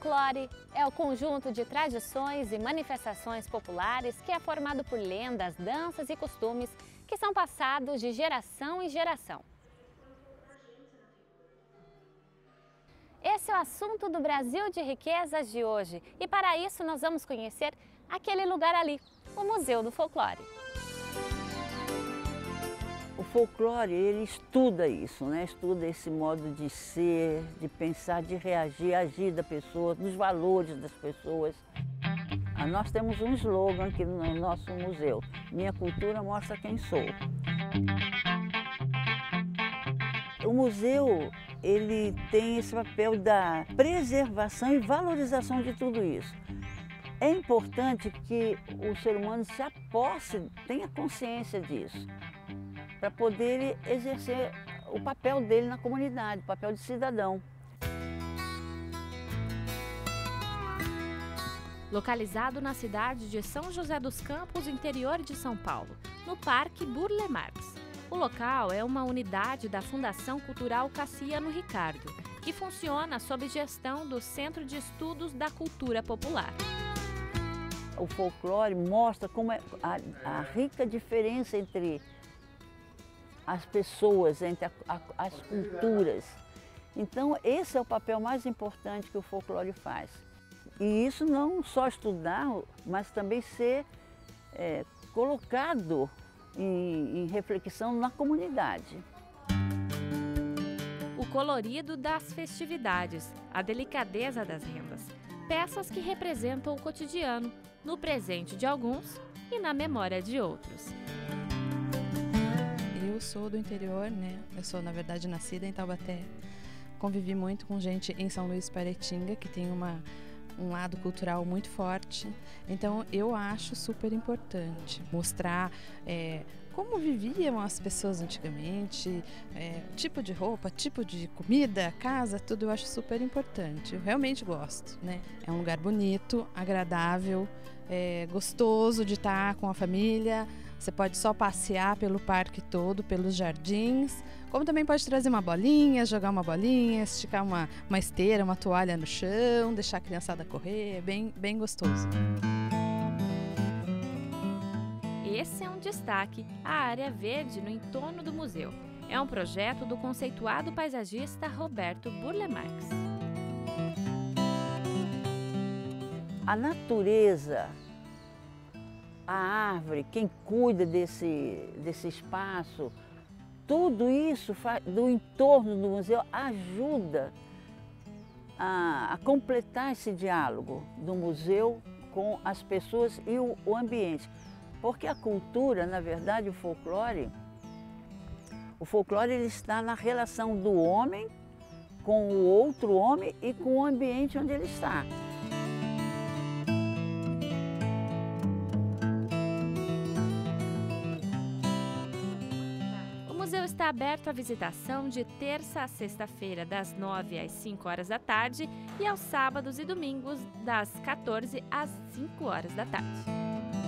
folclore é o conjunto de tradições e manifestações populares que é formado por lendas, danças e costumes que são passados de geração em geração. Esse é o assunto do Brasil de Riquezas de hoje e para isso nós vamos conhecer aquele lugar ali, o Museu do Folclore. O folclore, ele estuda isso, né? Estuda esse modo de ser, de pensar, de reagir, agir da pessoa, dos valores das pessoas. Nós temos um slogan aqui no nosso museu: minha cultura mostra quem sou. O museu, ele tem esse papel da preservação e valorização de tudo isso. É importante que o ser humano se aposse, tenha consciência disso, para poder exercer o papel dele na comunidade, o papel de cidadão. Localizado na cidade de São José dos Campos, interior de São Paulo, no Parque Burle Marx. O local é uma unidade da Fundação Cultural Cassiano Ricardo, que funciona sob gestão do Centro de Estudos da Cultura Popular. O folclore mostra como é a rica diferença entre as pessoas, entre as culturas. Então, esse é o papel mais importante que o folclore faz. E isso não só estudar, mas também ser colocado em reflexão na comunidade. O colorido das festividades, a delicadeza das rendas, peças que representam o cotidiano, no presente de alguns e na memória de outros. Eu sou do interior, né? Eu sou, na verdade, nascida em Taubaté. Convivi muito com gente em São Luís Paraitinga, que tem um lado cultural muito forte. Então, eu acho super importante mostrar como viviam as pessoas antigamente, tipo de roupa, tipo de comida, casa, tudo eu acho super importante. Eu realmente gosto, né? É um lugar bonito, agradável, gostoso de estar com a família. Você pode só passear pelo parque todo, pelos jardins, como também pode trazer uma bolinha, jogar uma bolinha, esticar uma esteira, uma toalha no chão, deixar a criançada correr, é bem gostoso. Esse é um destaque, a área verde no entorno do museu. É um projeto do conceituado paisagista Roberto Burle Marx. A natureza, a árvore, quem cuida desse espaço, tudo isso do entorno do museu ajuda a completar esse diálogo do museu com as pessoas e o ambiente. Porque a cultura, na verdade, o folclore ele está na relação do homem com o outro homem e com o ambiente onde ele está. O museu está aberto à visitação de terça a sexta-feira, das 9 às 5 horas da tarde e aos sábados e domingos, das 14 às 5 horas da tarde.